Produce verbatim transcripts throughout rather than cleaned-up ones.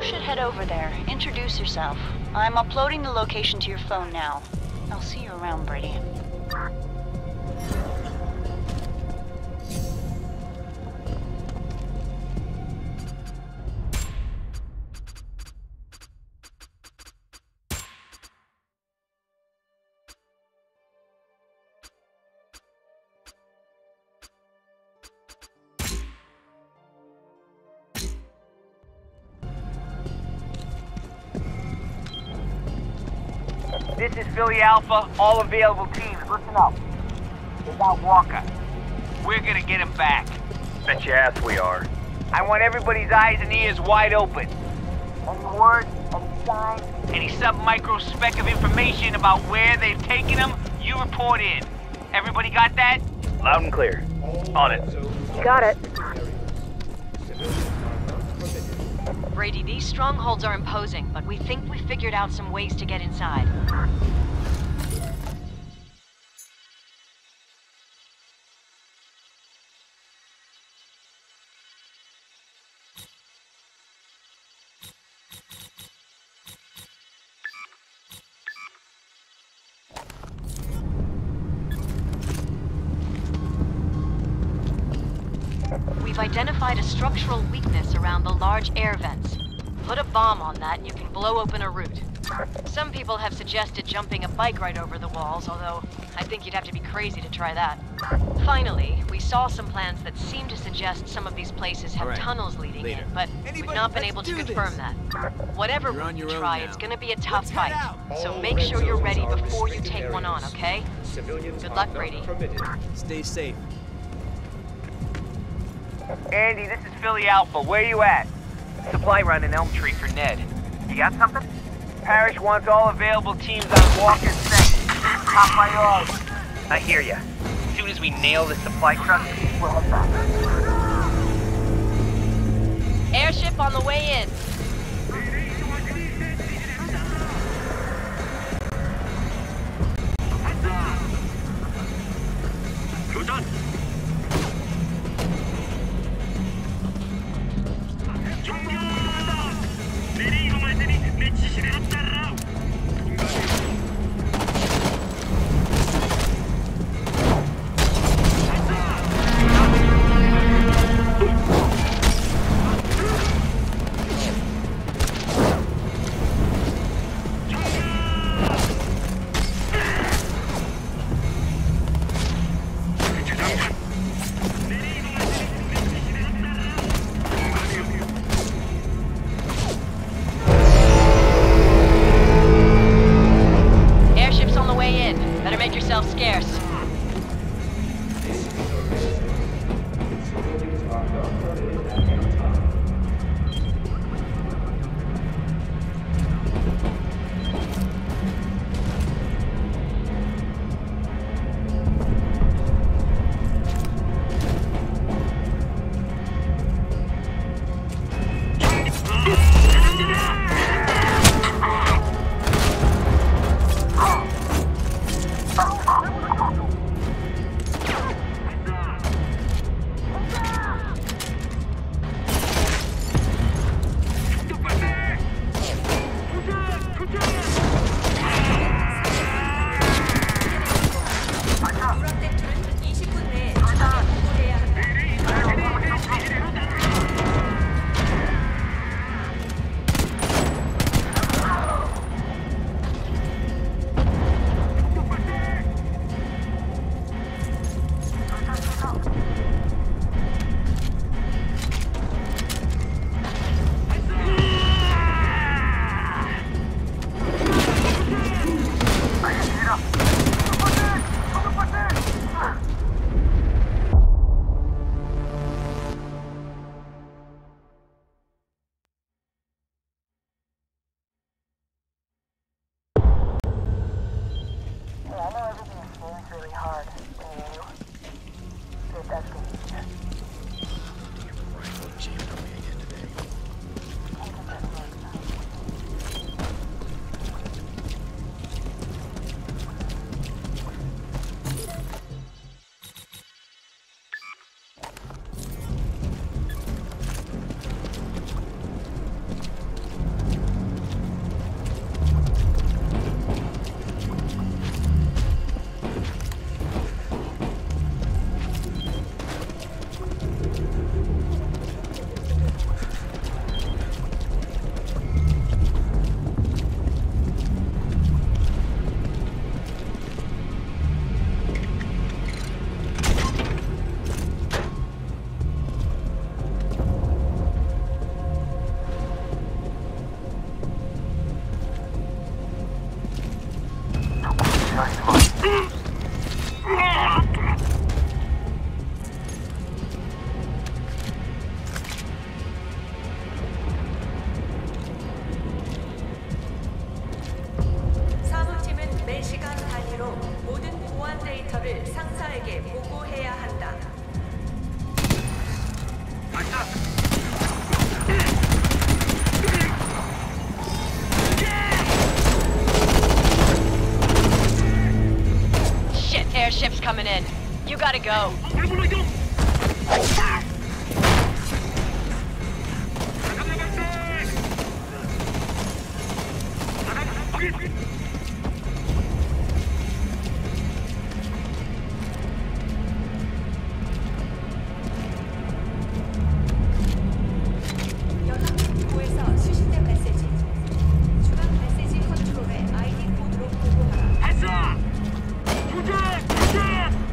should head over there. Introduce yourself. I'm uploading the location to your phone now. I'll see you around, Brady. This is Philly Alpha, all available teams, listen up. They got Walker. We're gonna get him back. Bet your ass we are. I want everybody's eyes and ears wide open. Any word, any sign, any sub-micro speck of information about where they've taken him, you report in. Everybody got that? Loud and clear. On it. Got it. Brady, these strongholds are imposing, but we think we figured out some ways to get inside. We've identified a structural weakness around the large air vents. Put a bomb on that and you can blow open a route. Some people have suggested jumping a bike right over the walls, although I think you'd have to be crazy to try that. Finally, we saw some plans that seem to suggest some of these places have right. tunnels leading Later. in, but Anybody, we've not been able to confirm this. that. Whatever route you try, it's gonna be a tough let's fight. So make sure you're ready before you take areas. one on, okay? Civilians Good luck, Brady. Permitted. Stay safe. Andy, this is Philly Alpha. Where you at? Supply run in Elm Tree for Ned. You got something? Parish wants all available teams on Walker's set. Top priority. I hear ya. As soon as we nail the supply truck, we'll head back. Airship on the way in. gotta go. 연합국에서 수신된 메시지. 중앙 메시지 컨트롤에 아이디 코드로 보고하라. 발사! 도전! 도전!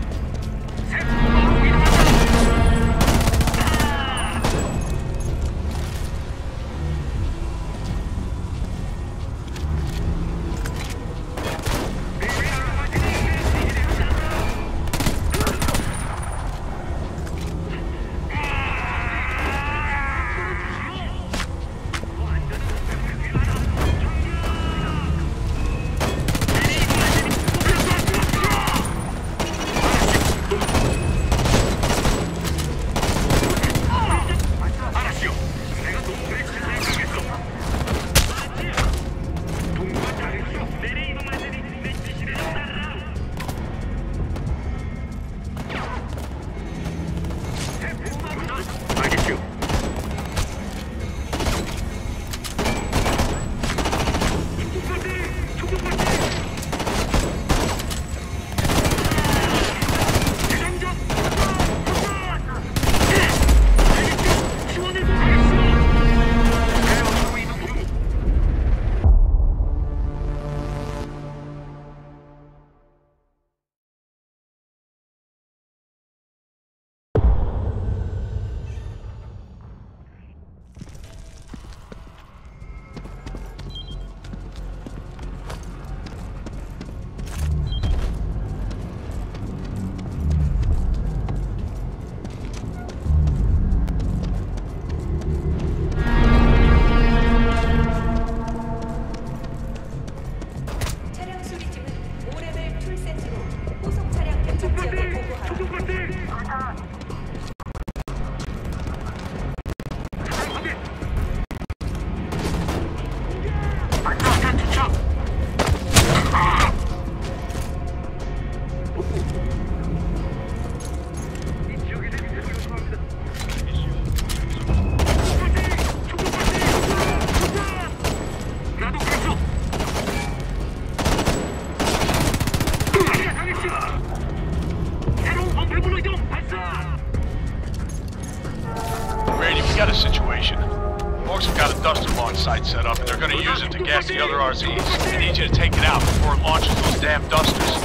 got a situation. Orcs have got a duster launch site set up, and they're gonna use it to gas the other R Zs. I need you to take it out before it launches those damn dusters.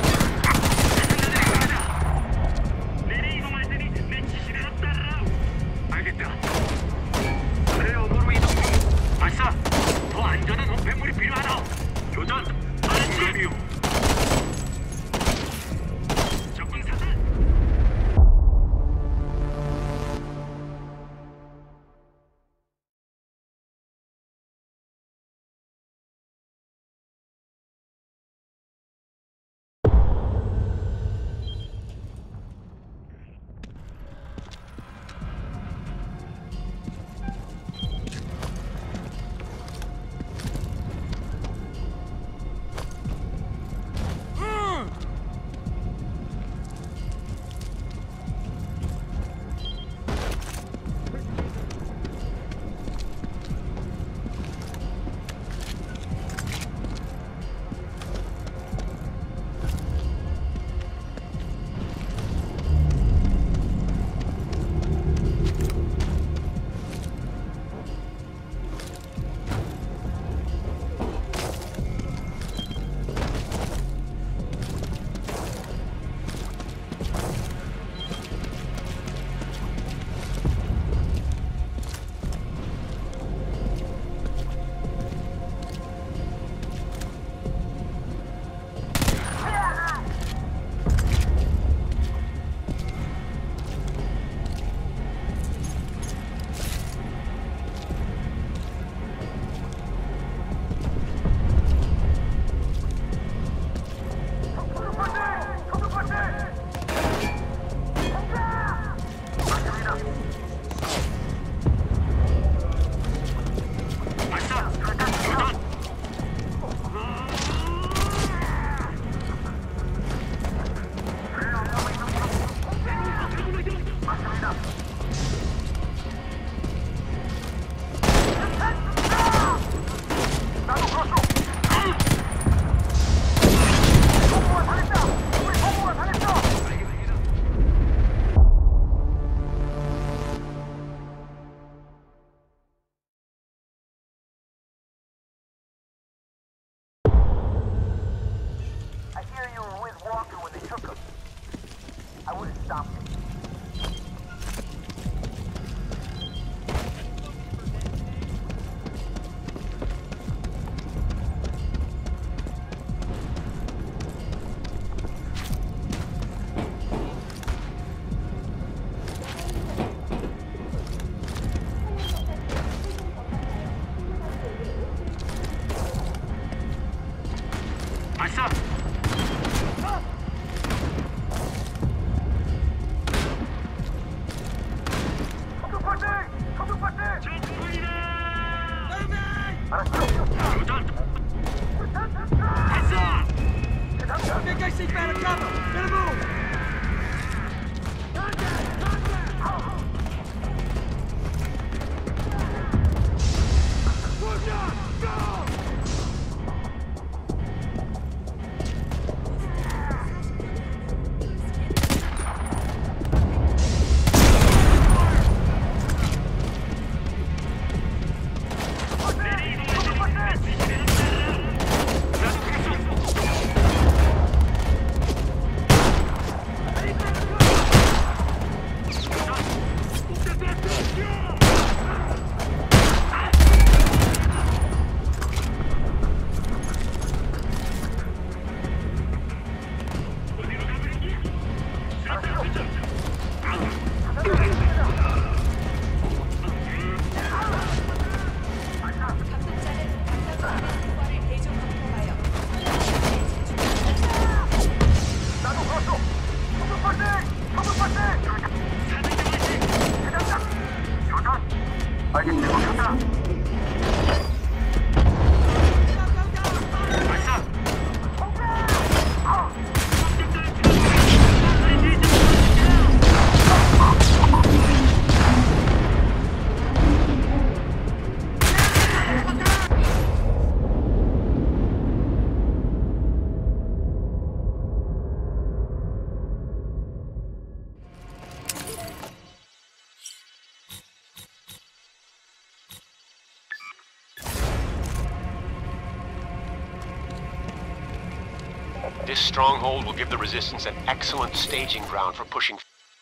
This stronghold will give the Resistance an excellent staging ground for pushing.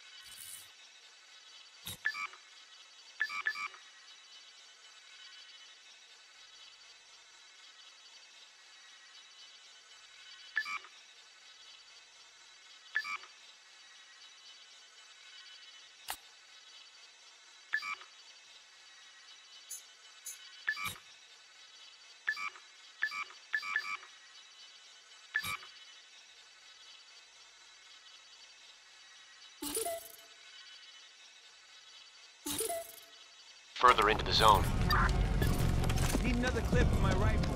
Further into the zone. Need another clip for my rifle.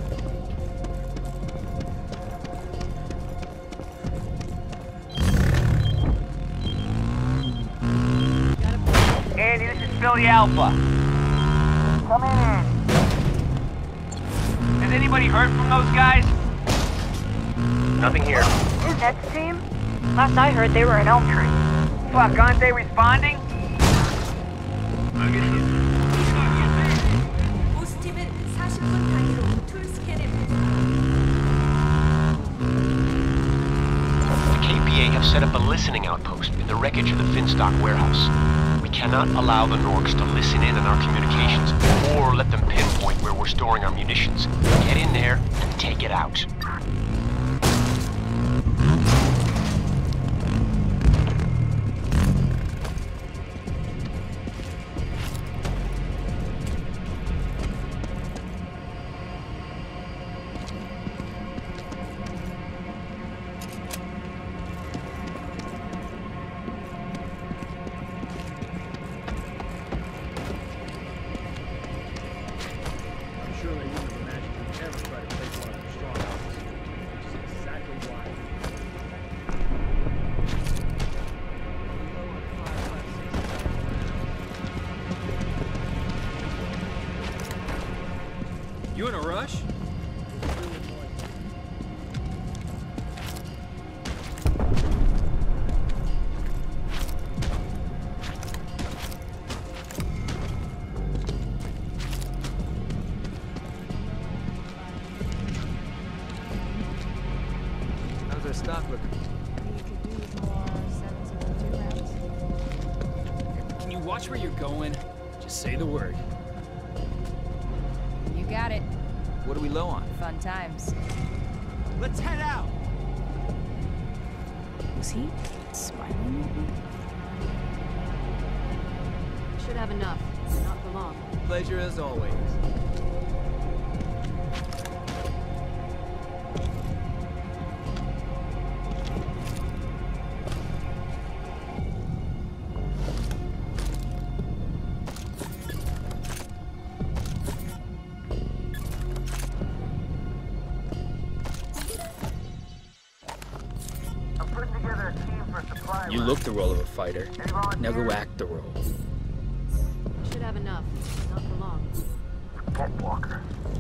Andy, this is Philly Alpha. Come in, Andy. Has anybody heard from those guys? Nothing here. Is that the team? Last I heard, they were in Elm Tree. Fuck, aren't they responding? 보스팀은 사십 분 단위로 툴 스캔에 The K P A have set up a listening outpost in the wreckage of the Finstock warehouse. We cannot allow the Norks to listen in on our communications or let them pinpoint where we're storing our munitions. Get in there and take it out. You in a rush? How's our stock looking? We could use more seven seventy-two rounds. Can you watch where you're going? Just say the word. You got it. What are we low on? Fun times. Let's head out! Was he smiling at me? Should have enough. Not for long. Pleasure as always. You look the role of a fighter. Now go act the role. Should have enough. Not for long. Get Walker.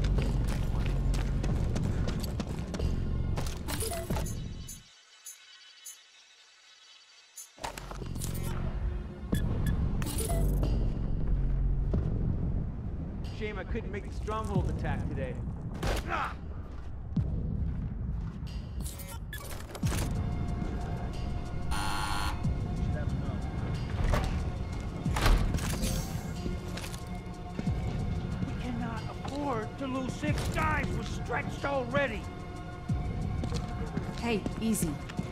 Shame I couldn't make the stronghold attack today. To lose six guys, we're stretched already. Hey, easy.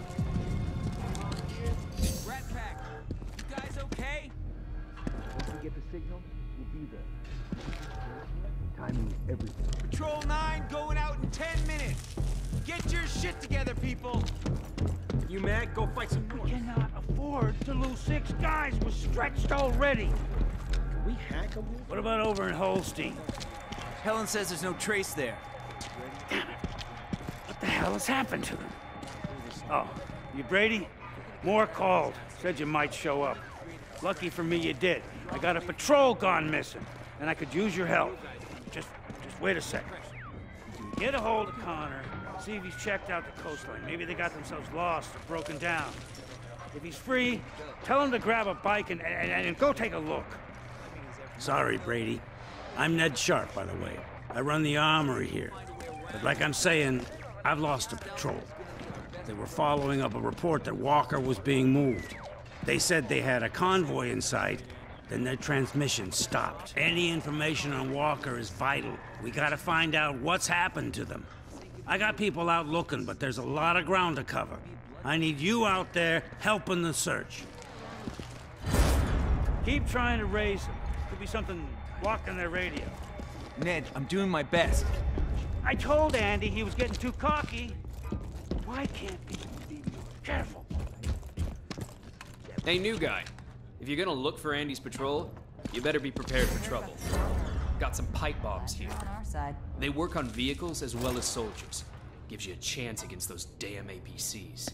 Rat Pack, you guys okay? Once we get the signal, we'll be there. Timing is everything. Patrol nine going out in ten minutes. Get your shit together, people. You mad? Go fight some more. We cannot afford to lose six guys, we're stretched already. Can we hack them? What about over in Holstein? Helen says there's no trace there. Damn it. What the hell has happened to them? Oh, you Brady? Moore called. Said you might show up. Lucky for me you did. I got a patrol gone missing, and I could use your help. Just, just wait a second. Get a hold of Connor, see if he's checked out the coastline. Maybe they got themselves lost or broken down. If he's free, tell him to grab a bike and, and, and go take a look. Sorry, Brady. I'm Ned Sharp, by the way. I run the armory here. But like I'm saying, I've lost a patrol. They were following up a report that Walker was being moved. They said they had a convoy in sight, then their transmission stopped. Any information on Walker is vital. We gotta find out what's happened to them. I got people out looking, but there's a lot of ground to cover. I need you out there helping the search. Keep trying to raise them. Could be something blocking their radio. Ned, I'm doing my best. I told Andy he was getting too cocky. Why can't people be more careful? Hey, new guy. If you're gonna look for Andy's patrol, you better be prepared for trouble. Got some pipe bombs here. On our side. They work on vehicles as well as soldiers. Gives you a chance against those damn A P Cs.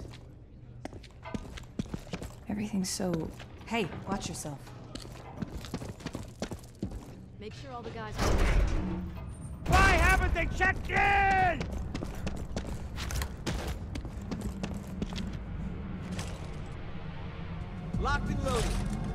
Everything's so... Hey, watch yourself. Make sure all the guys... Why haven't they checked in? Locked and loaded.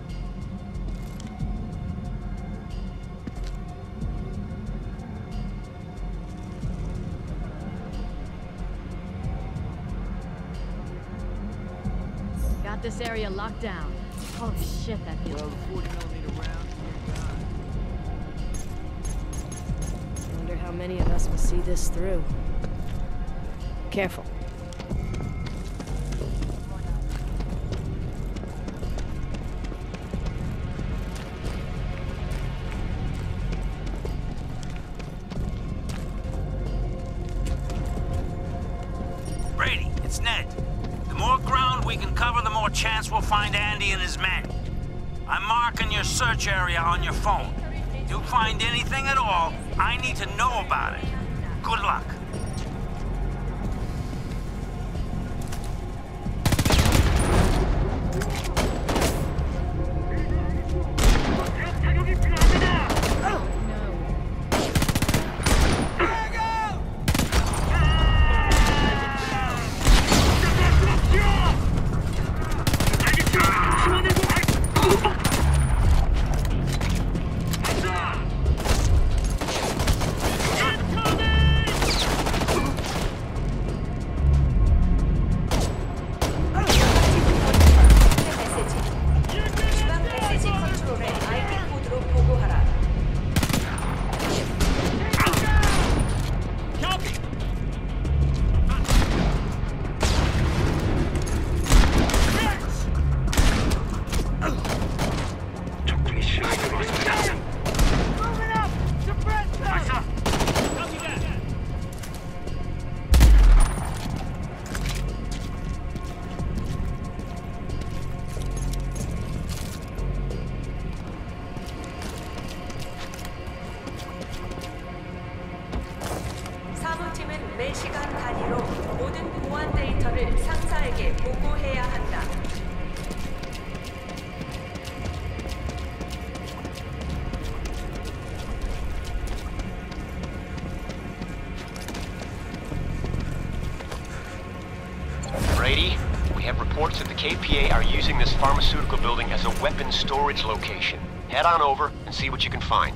Got this area locked down. Holy shit, that feels... Well, the forty millimeter round, you're gone. Wonder how many of us will see this through. Careful. Brady, it's Ned. The more ground we can cover, the more chance we'll find Andy and his men. I'm marking your search area on your phone. If you find anything at all, I need to know about it. Good luck. 사무팀은 매 시간 단위로 모든 보안 데이터를 상사에게 보고해야 한다. Brady, we have reports that the K P A are using this pharmaceutical building as a weapons storage location. Head on over and see what you can find.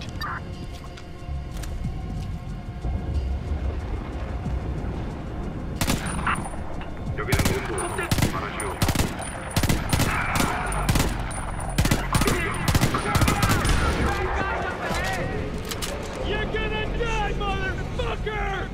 You're gonna die, motherfucker!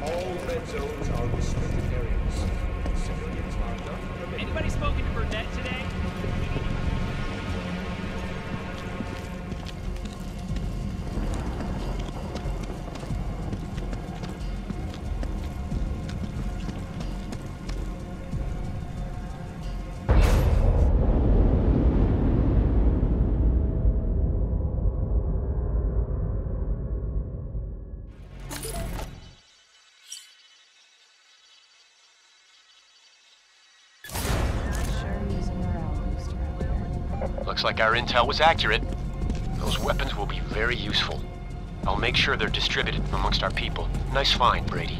All red zones are restricted areas. Civilians are not permitted. Anybody spoken to Burnett today? Looks like our intel was accurate. Those weapons will be very useful. I'll make sure they're distributed amongst our people. Nice find, Brady.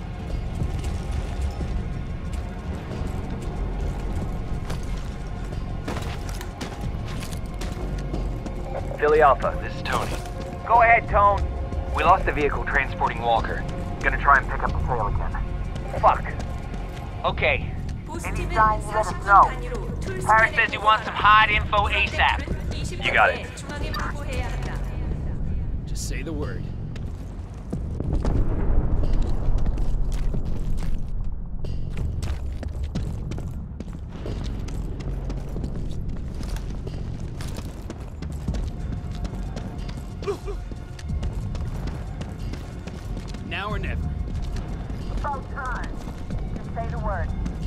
Philly Alpha, this is Tony. Go ahead, Tone. We lost the vehicle transporting Walker. Gonna try and pick up the trail again. Fuck. Okay. Any sign, you let us know. Parrish says he wants some hot info ASAP. You got it. Just say the word. Now or never. About time. Just say the word.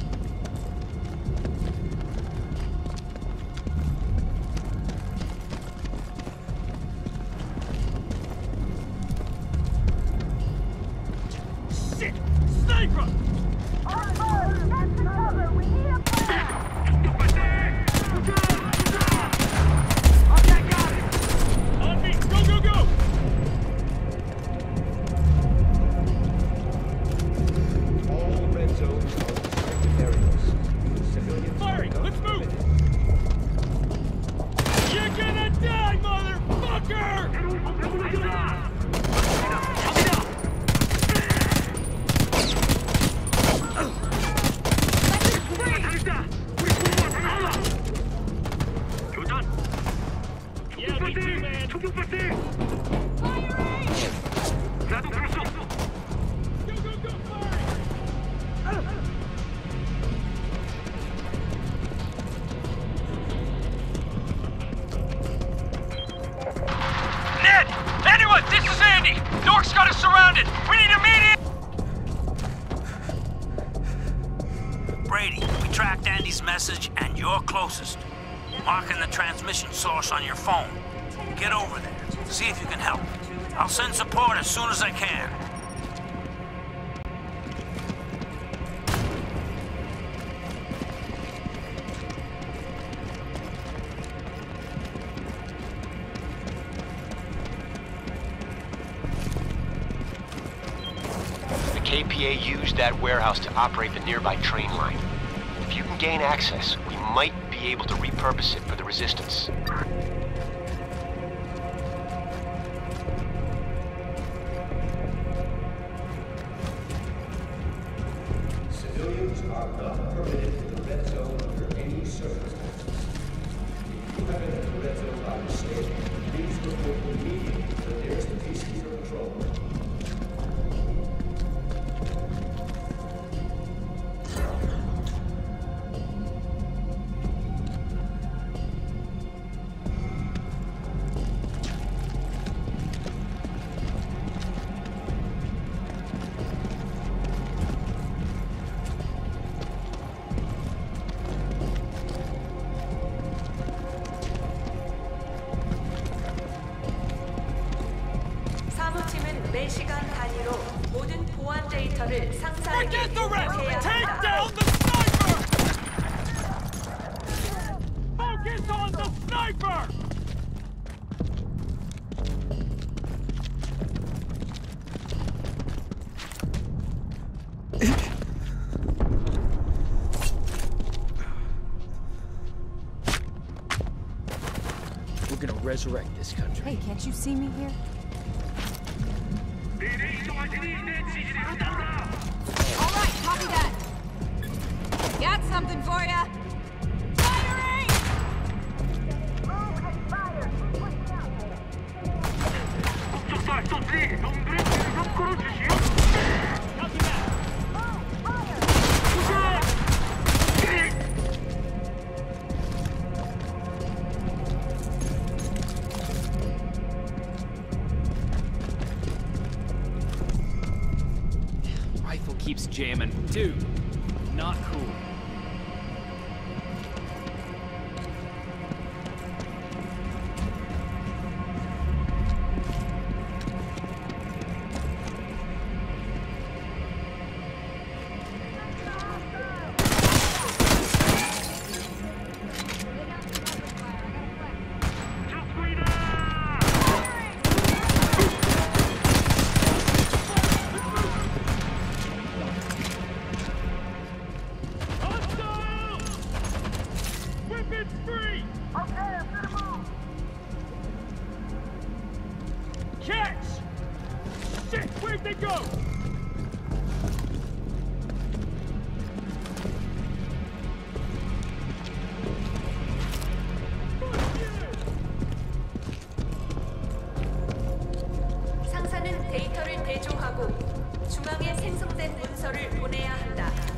Message and you're closest. Marking the transmission source on your phone. Get over there. See if you can help. I'll send support as soon as I can. The K P A used that warehouse to operate the nearby train line. If you can gain access, we might be able to repurpose it for the Resistance. Civilians are not permitted in the red zone under any circumstances. If you have entered the red zone by mistake, please report immediately to the nearest peacekeeper patrol. 사무팀은 매시간 단위로 모든 보안 데이터를 상사에게 Forget the rest! 보고해야 Take 한다. down the sniper! Focus on the sniper! We're gonna resurrect this country. Hey, can't you see me here? All right, copy that. Got something for ya. Firing! Move and fire. Keep pushing out. keeps jamming. Dude, not cool. 상사는 데이터를 대조하고 중앙에 생성된 문서를 보내야 한다.